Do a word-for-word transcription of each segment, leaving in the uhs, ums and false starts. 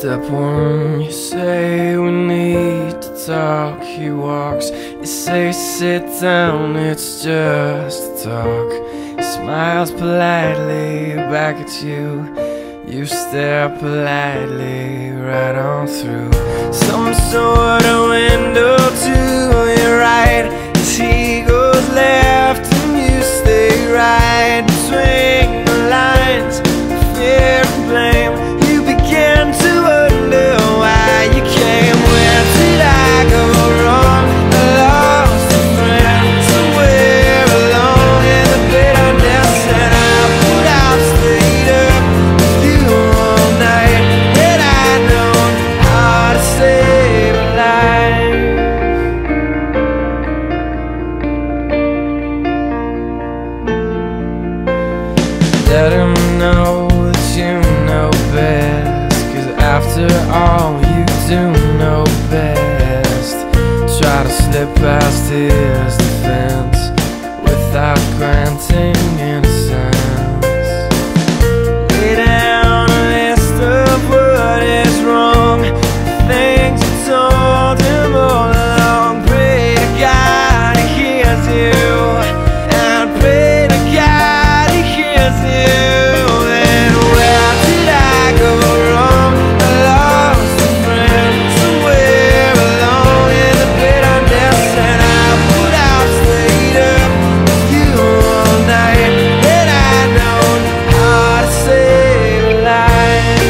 Step one, you say we need to talk. He walks, you say sit down, it's just a talk. He smiles politely back at you. You stare politely right on through some sort of window to your right. As he goes left and you stay right between the lines of fear and blame. You begin to wonder why you came. Where did I go wrong? I lost a friend somewhere along in the bitterness, and I would have stayed up with you all night had I known how to save a life. Let him know that you know best, 'cause after all you do know best. Try to slip past his defense without granting innocence. Lay down a list of what is wrong, the things you told him all along. Pray to God he hears you, and pray to God he hears you. And where did I go wrong? I lost a friend somewhere along in the bitterness, and I would have stayed up with you all night had I known how to save a life.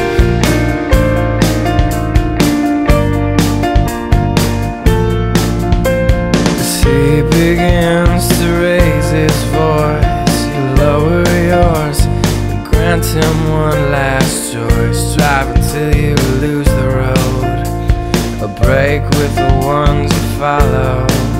As he begins to raise his voice, you lower yours and grant him one last choice. Drive until you lose the road, a break with the ones you follow.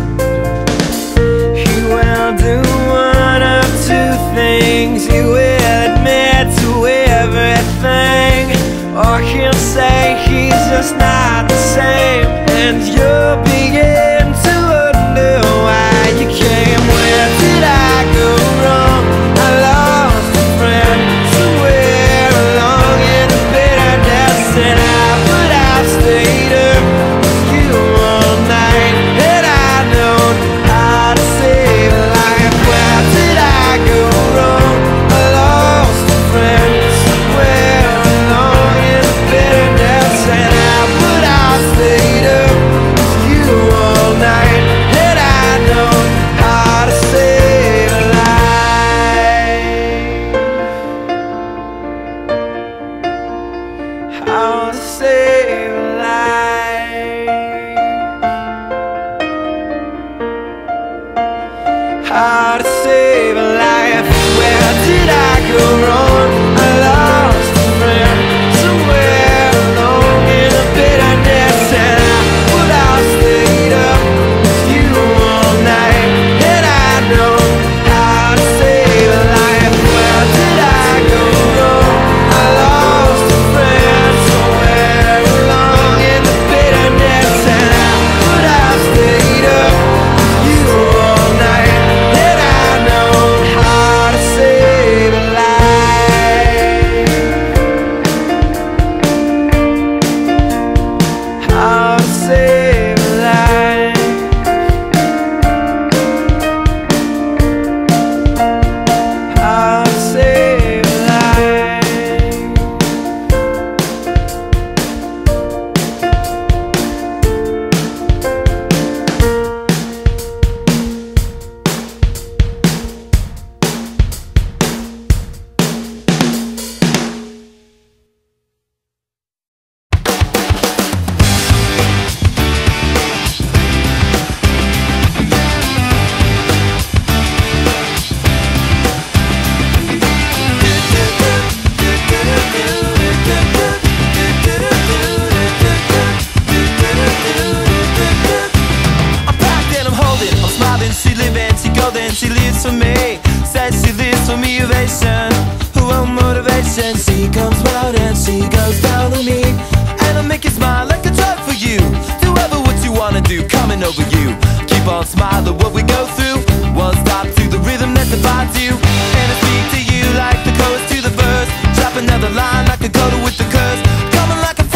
He will do one of two things. He will admit to everything, or he'll say he's just not the same, and you'll begin to wonder why you came. Where did I go wrong? I lost a friend somewhere along in the bitterness, and I would have stayed up with you all night had I known how to save a life. Where did I go wrong? I lost a friend somewhere along in the bitterness, and I would have stayed up with you all night had I known how to save a life. How to save a life. How to save a life. Where did I go wrong? I lost a friend somewhere along in the bitterness, and I would have stayed up with you all night had I known how to save a life. Where did I go wrong? I lost a friend somewhere along in the bitterness, and I would have stayed up with you all night had I known how to save a life. How to save a life. How to save a life. I'm packed and I'm holding, I'm smiling, she living, she golden, she lives for me. Says she lives for me, ovation, her own motivation. She comes round and she goes down on me, and I make you smile like a drug for you. Do ever what you wanna do, coming over you. Keep on smiling what we go through, one stop to the rhythm that defines you. And I speak to you like the chorus to the verse, drop another line like a coda with the curse, coming like a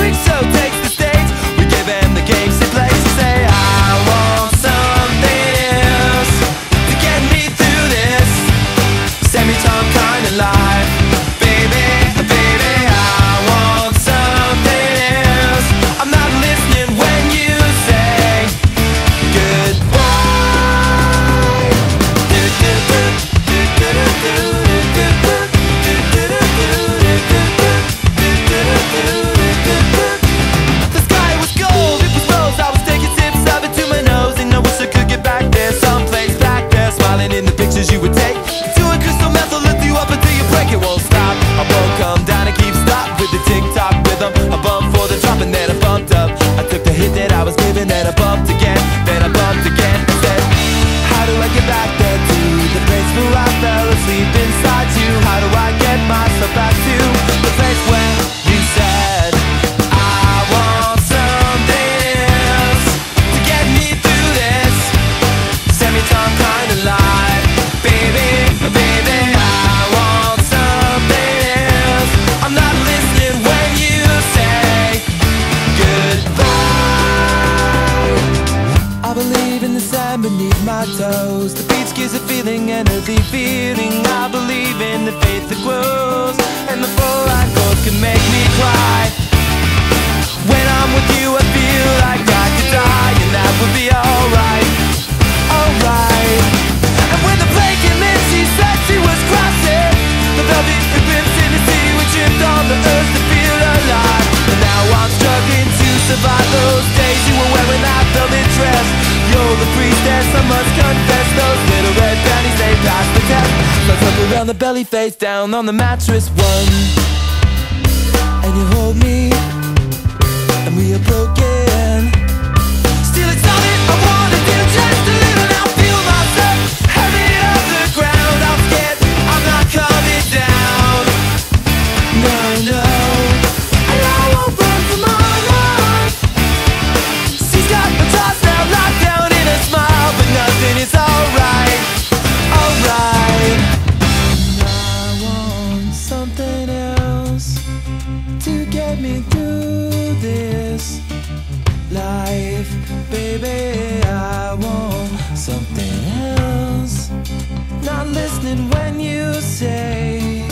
sand beneath my toes. The beach gives a feeling, an earthly feeling. I believe in the faith that grows, and the four-line chords can make me cry. When I'm with you I feel like I could die, and that would be alright, alright. And when the plane came in, she said she was crossing the velvet ribbons in the sea. We tripped on the earth to feel alive, and now I'm struggling to survive those days you were wearing that velvet dress. You're the priestess, I must confess. Those little red panties, they passed the test. So I flip around the belly, face down on the mattress. One, and you hold me, and we are broken. Still it's all that I wanna do, just a little. Now feel myself heavy off the ground. I'm scared I'm not coming down. No, no, and I won't run from my heart. She's got the toss now locked down in a smile, but nothing is alright, alright. And I want something else to get me through this life, baby. I want something else. Not listening when you say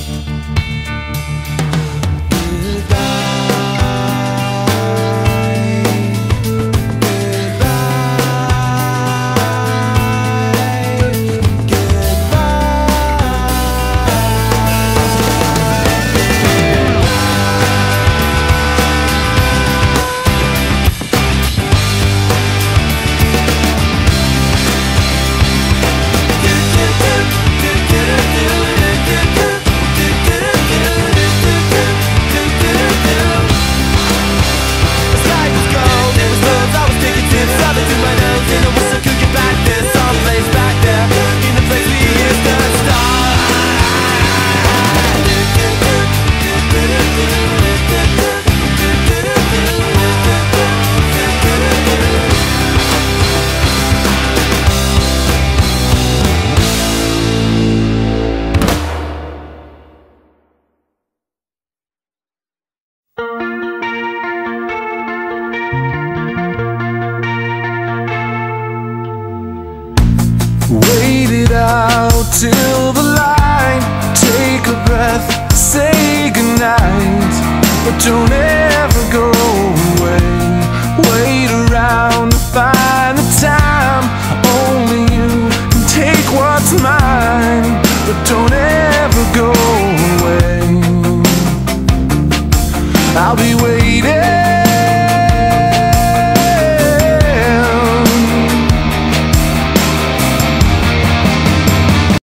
goodbye. Wait it out till the light, take a breath, say goodnight, but don't ever go away. Wait around to find the time, only you can take what's mine, but don't ever go away. I'll be waiting